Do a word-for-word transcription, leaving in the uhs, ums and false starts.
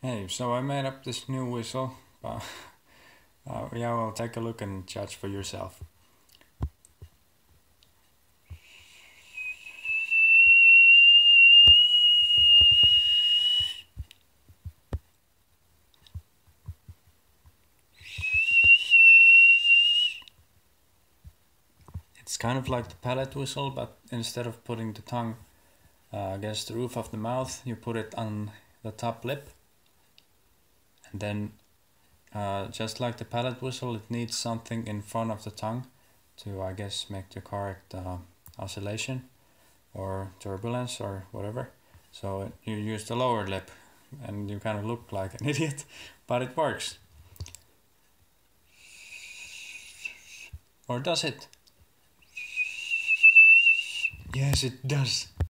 Hey, so I made up this new whistle, but uh, yeah, well, take a look and judge for yourself. It's kind of like the palate whistle, but instead of putting the tongue uh, against the roof of the mouth, you put it on the top lip. And then, uh, just like the palate whistle, it needs something in front of the tongue to, I guess, make the correct uh, oscillation or turbulence or whatever. So you use the lower lip and you kind of look like an idiot, but it works. Or does it? Yes, it does.